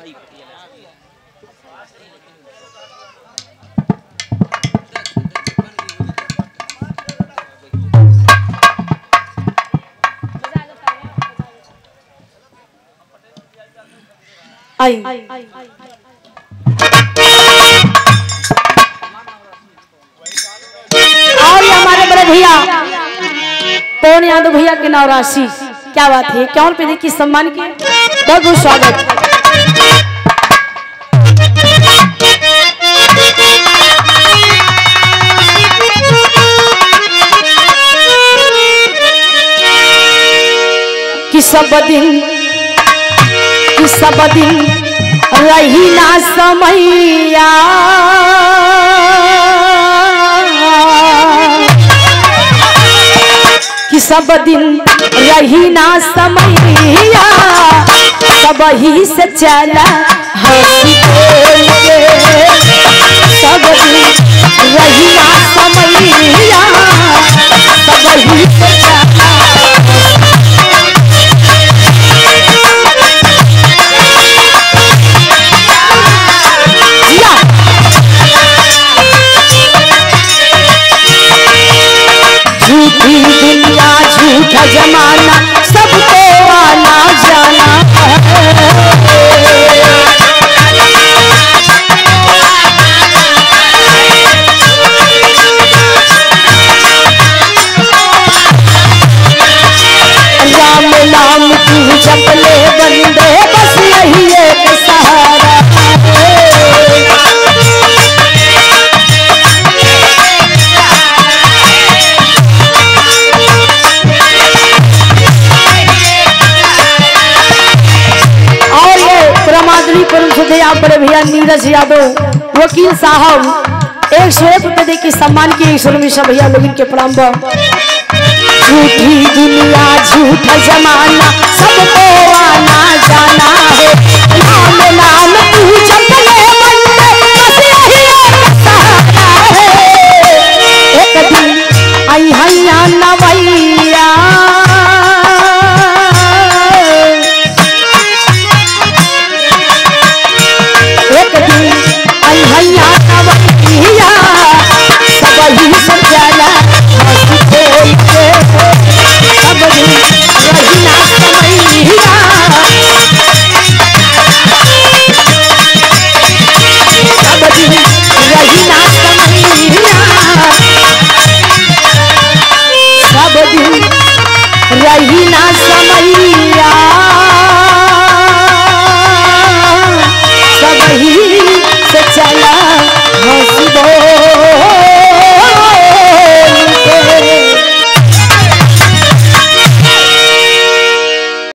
आई और हमारे बड़े भैया पवन यादव भैया के नवराशि, क्या बात है, कौन पे देखिए सम्मान किए, बहुत बहुत स्वागत। कि सब दिन रही ना समैया, कि सब दिन रही ना समैया, सब ही से चला हंसी बोल के, सब दिन रही ना समैया, सब ही से चला दुनिया झूठा जमाना सबको आना जाना राम नाम की जपले बंदे बस यही एक सहारा आप बड़े भैया नीरज यादव वकील साहब 101 रुपए दे के सम्मान किए। ईश्वर भैया लोग इनके प्रणाम। झूठी दुनिया झूठा जमाना सब